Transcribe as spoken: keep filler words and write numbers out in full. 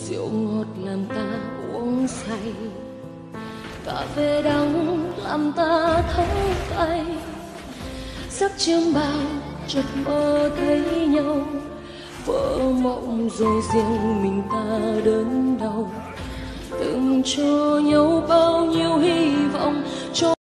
rượu ngọt làm ta uống say, cà phê đắng làm ta thấu cay. Giấc chiêm bao chợt mơ thấy nhau, vỡ mộng rồi riêng mình ta đớn đau, từng cho nhau bao nhiêu hy vọng cho